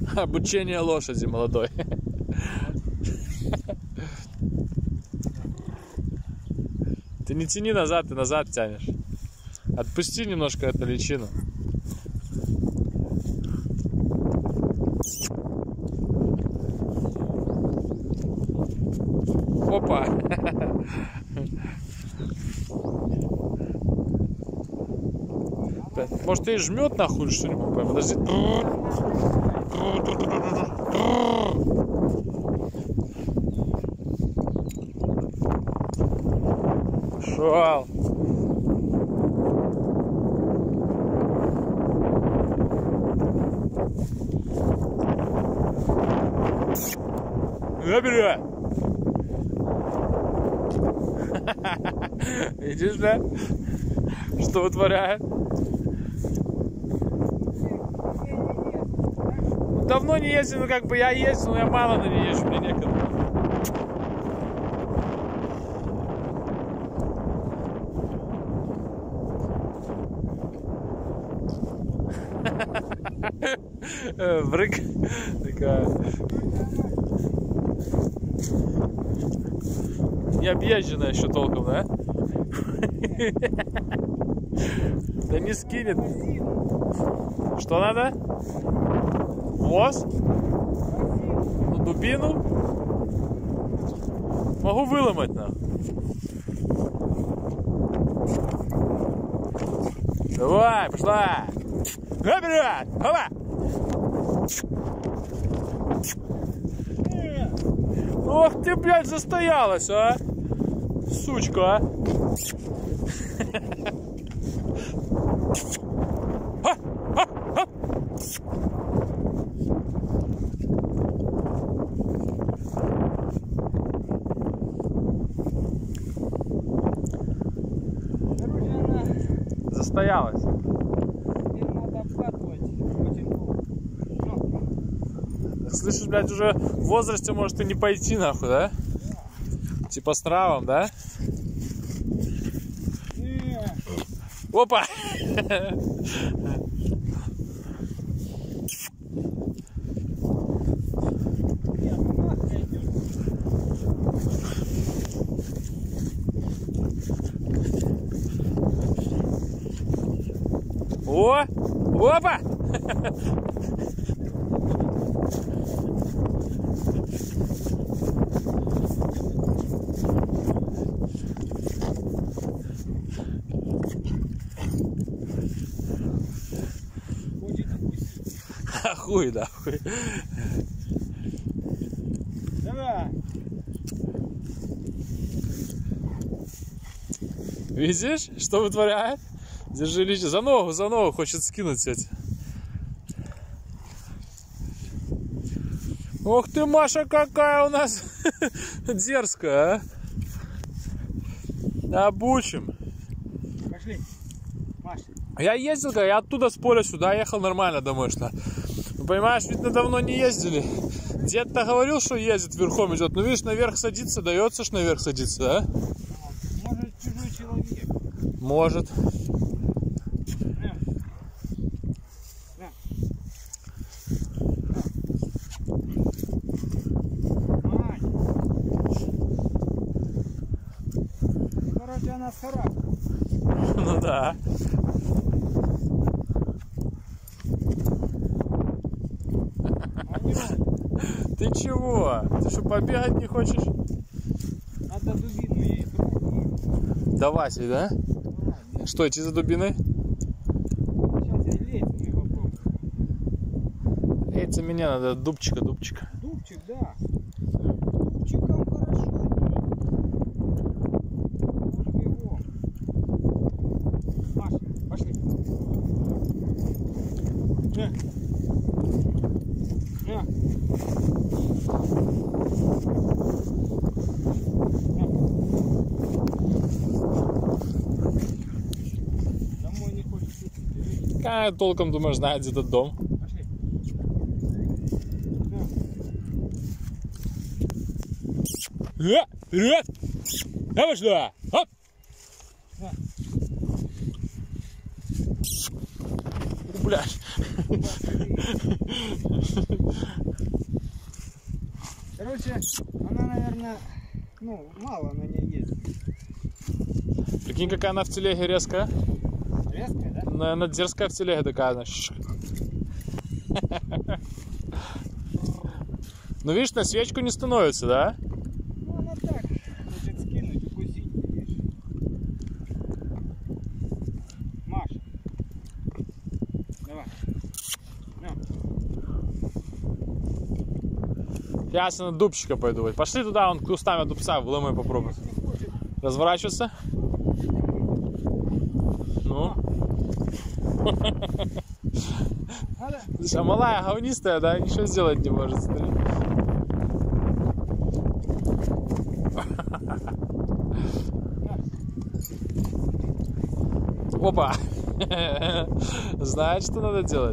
Обучение лошади молодой. Ты не тяни назад, ты назад тянешь. Отпусти немножко эту личину. Опа! Может, и жмет нахуй, что нибудь? Подожди. Пошел. Забери. Видишь, да? Что вытворяет? Давно не ездил, ну как бы я ездил, но я мало на ней езжу, мне некогда. Брык. Такая. Не объезженная еще толком, да? Да не скинет. Что надо? Воз? Ну, дубину? Могу выломать, нахуй. Давай, пошла! Вперед! Опа! Ох ты, блядь, застоялась, а! Сучка, а! Застоялась. Слышишь, блядь, уже в возрасте может и не пойти, нахуй, да? Типа с травом, да? Опа! О! Опа! Хуй, да, хуй. Давай. Видишь, что вытворяет? Держи лично. За ногу хочет скинуть эти. Ох ты, Маша, какая у нас дерзкая, а? Обучим. Пошли, Маша. Я ездил, я оттуда с поля сюда ехал нормально домой, что. Ну, понимаешь, ведь мы давно не ездили. Дед-то говорил, что ездит, верхом идет. Ну, видишь, наверх садится, дается ж наверх садиться, да? Может, чужой человек. Может. Короче, она с характером. Ну да. Ты чего? Ты что, побегать не хочешь? Надо дубину ей брать. Давай, да? Давай. Что, идти за дубиной? Сейчас я лейцами попробую. Лейца мне надо, дубчика. Дубчик, да. Дубчиком хорошо. Может его. Маша, пошли. Домой не хочешь идти. Как толком думаешь знать где-то дом? Пошли. Вперед! Давай сюда! Оп! Блядь. Короче, она, наверное, ну, мало на ней ездит. Прикинь, какая она в телеге резкая. Резкая, да? Наверное, дерзкая в телеге такая, она. Ну, видишь, на свечку не становится, да? Ну, она так хочет скинуть, укусить, видишь. Маш, давай. Я на дубчика пойду. Пошли туда, он кустами дубца, вломай попробуй. Разворачиваться. Ну. А малая говнистая, да, ничего сделать не может. Смотри. Опа! Знает, что надо делать.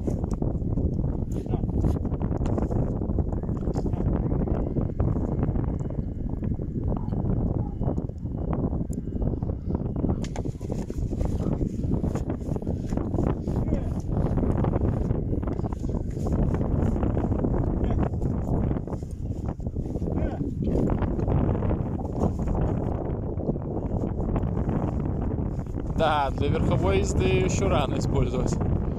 Да, для верховой езды еще рано использовать.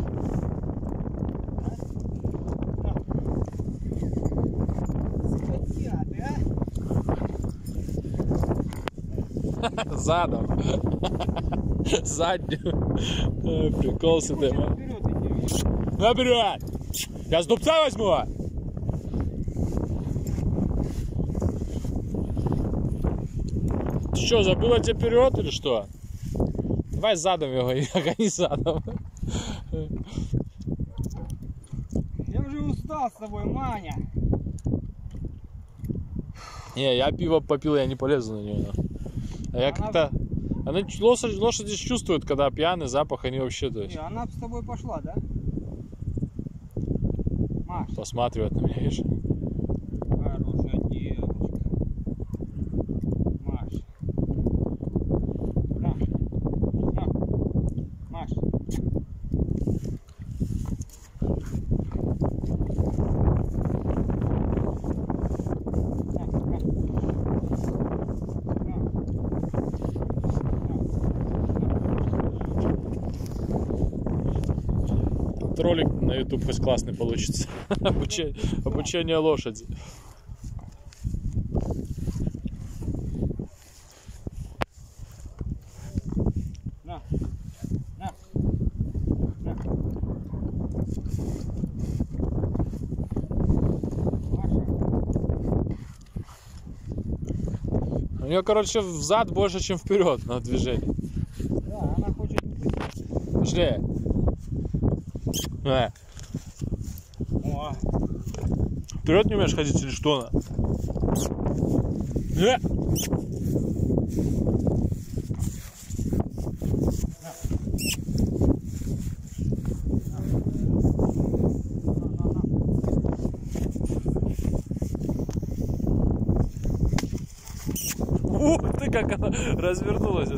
Задом. Заднюю. Прикол с этим. Наперед! Я с дубца возьму! Ты что, забыла тебе вперед или что? Давай задом его, гони задом. Я уже устал с тобой, Маня. Не, я пиво попил, я не полезу на нее. А я как-то... Она лошади чувствуют, когда пьяный запах, они вообще... То есть... Не, она с тобой пошла, да? Маш. Посматривает на меня, видишь? Хорошая девочка. Маш. На. На. Маш. Ролик на YouTube хоть классный получится. Обучение лошади. На. На. На. Маша. У нее, короче, взад больше, чем вперед на движение. Да, она хочет... Пошли. О. Вперед не умеешь ходить или что? Ух ты, как она развернулась.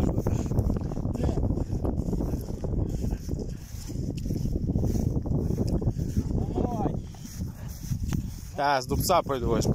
Да, с дубца пойду возьму.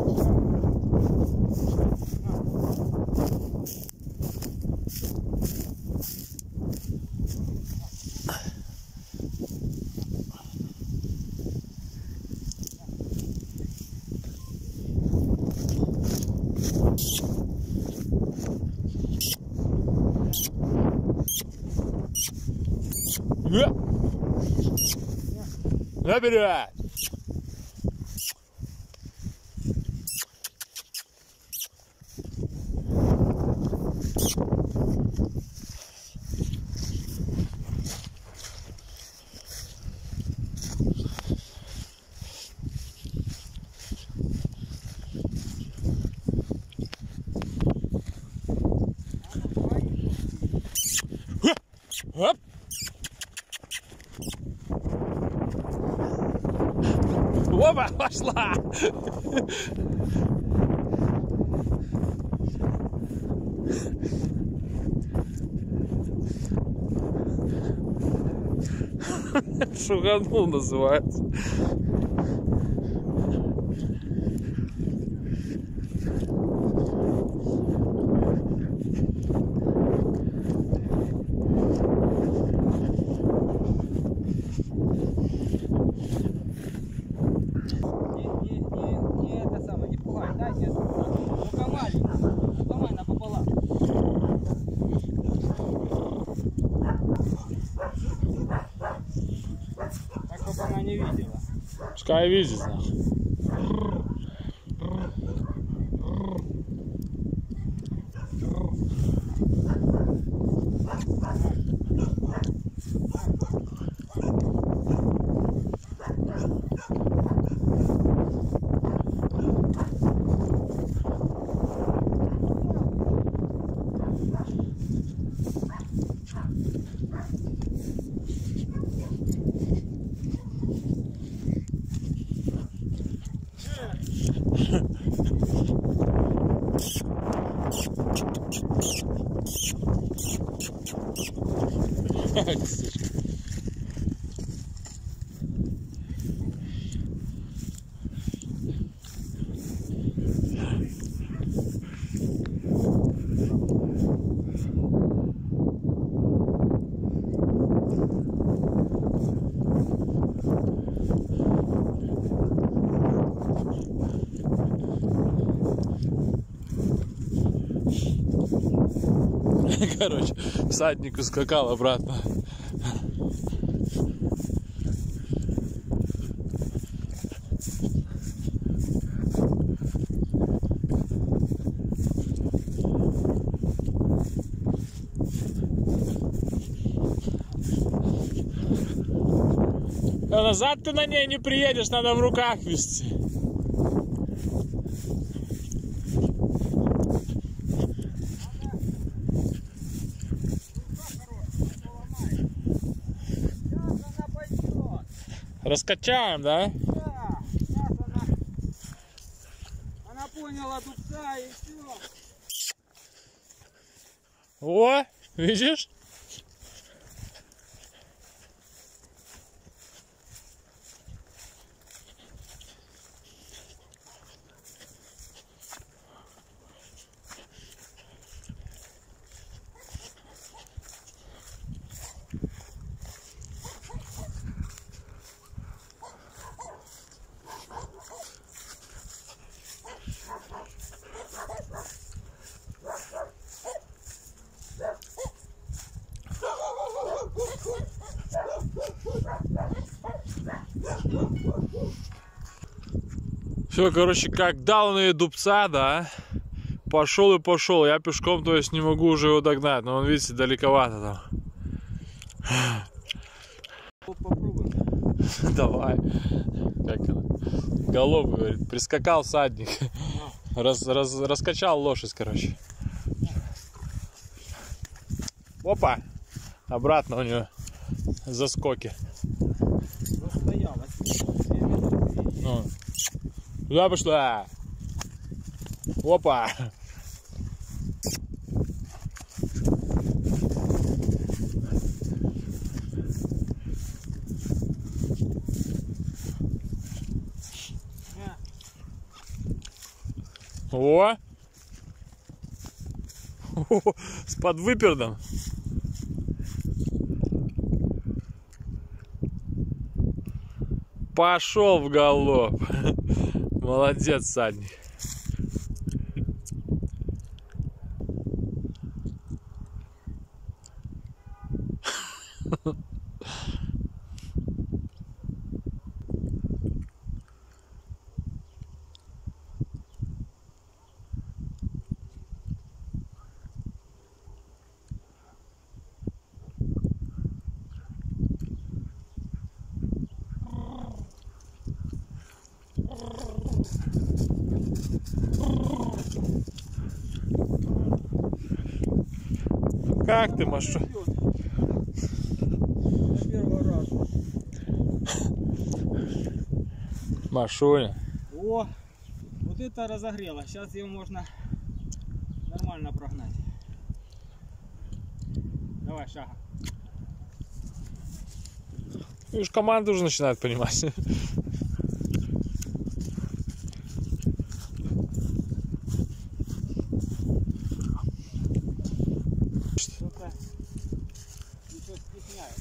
Набирай! Оп! Опа, пошла! Шуганул называется. Не это самое, не пугай, да, нет. Только маленький. Ломай напополам. Так, чтобы она не видела. Пускай видит, нахуй. Короче, всадник ускакал обратно. А назад ты на ней не приедешь, надо в руках вести. Раскачаем, да? Да, сейчас она поняла дубца и все. О, видишь? Все, короче, как дал он ей дубца, да, пошел и пошел. Я пешком, то есть, не могу уже его догнать, но он, видите, далековато там. Попробуем. Давай. Как она? Голов, говорит, прискакал всадник. Раскачал лошадь, короче. Опа! Обратно у него заскоки. Ну. Куда пошла? Опа! О! С подвыпердом. Пошел в галоп. Молодец, всадник. Как ты, Машу? Первый раз. Машуня. О, вот это разогрело. Сейчас ее можно нормально прогнать. Давай, шага. Уж команда уже начинает понимать. Что-то ничего стесняет.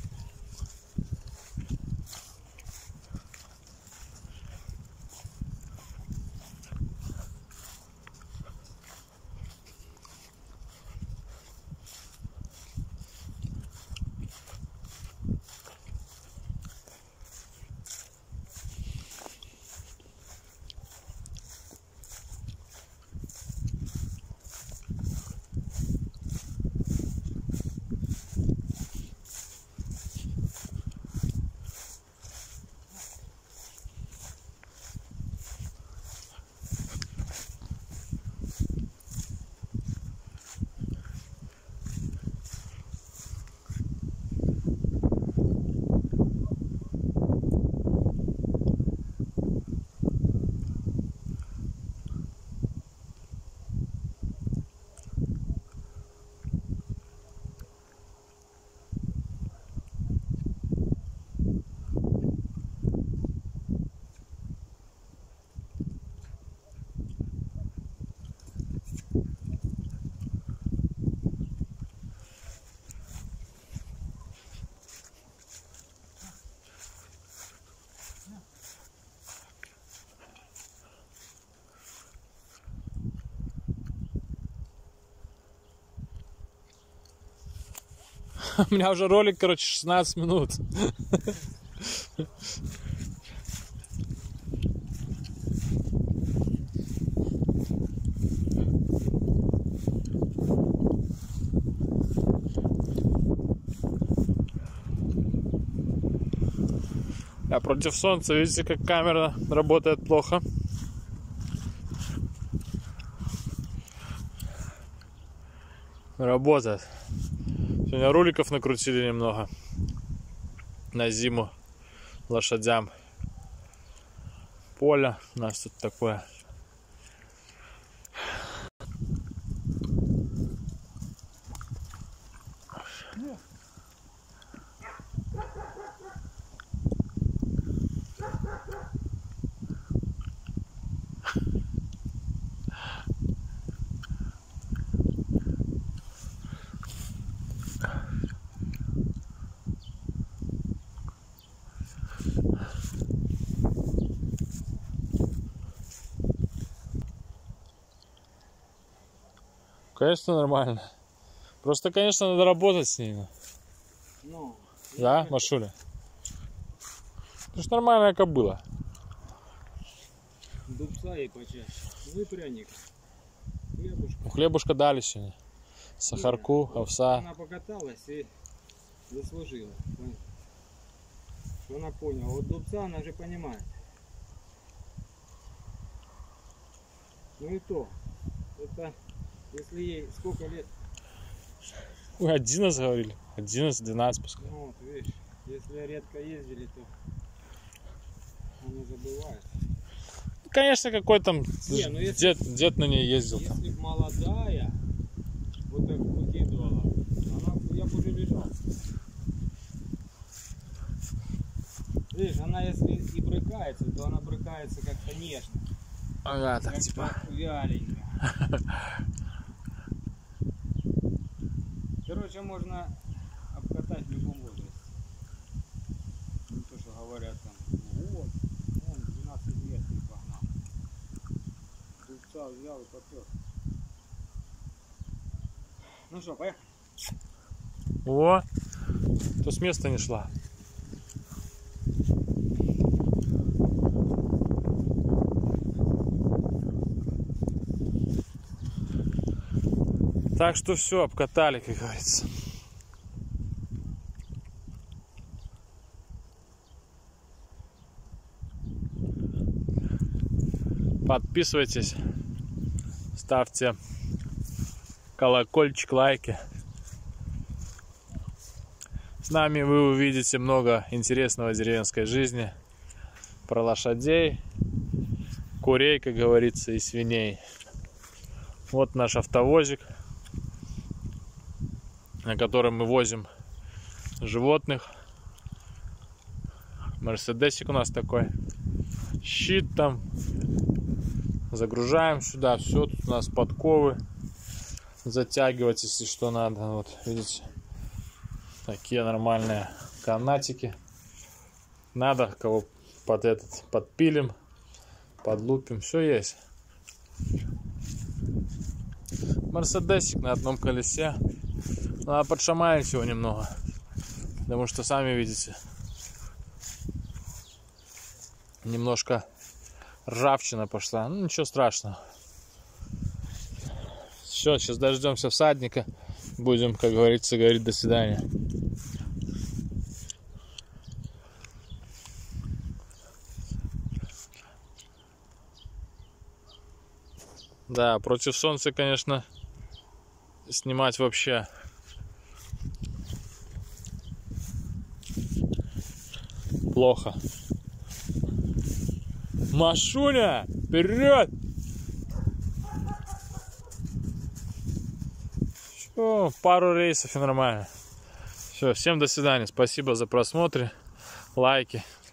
У меня уже ролик, короче, 16 минут. А против солнца, видите, как камера работает плохо. Работает. Сегодня роликов накрутили немного на зиму лошадям. Поле у нас тут такое. Конечно, нормально. Просто, конечно, надо работать с ней. Ну, Да, Машуля? Это ж нормальная кобыла. дубца ей почаще. Ну и пряник. Хлебушка. Ну, хлебушка дали сегодня. Сахарку, овса. Она покаталась и заслужила. Что она поняла. Вот дубца она же понимает. Ну и то. Это если ей сколько лет? Ой, 11 говорили. 11-12 пускай. Ну вот, видишь, если редко ездили, то она забывает. Конечно, какой там Не, ну если- дед на ней ездил там. Если б молодая, вот так выкидывала, она, я бы уже лежал. Видишь, она если и брыкается, то она брыкается как-то нежно. Ага, так Как-то типа. вяленько. Короче, можно обкатать в любом возрасте. Не то, что говорят там, вот, он 12 лет и погнал. Дубца взял и попер. Ну что, поехали? О, то с места не шла. Так что все, обкатали, как говорится. Подписывайтесь, ставьте колокольчик, лайки. С нами вы увидите много интересного деревенской жизни, про лошадей, курей, как говорится, и свиней. Вот наш автовозик, на котором мы возим животных. Мерседесик у нас такой. Щит там. Загружаем сюда. Все, тут у нас подковы. Затягивать, если что надо. Вот, видите. Такие нормальные канатики. Надо, кого подпилим, подлупим. Все есть. Мерседесик на одном колесе. Надо подшаманить его немного. Потому что, сами видите, немножко ржавчина пошла. Ну, ничего страшного. Все, сейчас дождемся всадника. Будем, как говорится, говорить до свидания. Да, против солнца, конечно, снимать вообще плохо. Машуня, вперед! Все, пару рейсов и нормально. Все, всем до свидания. Спасибо за просмотр, лайки.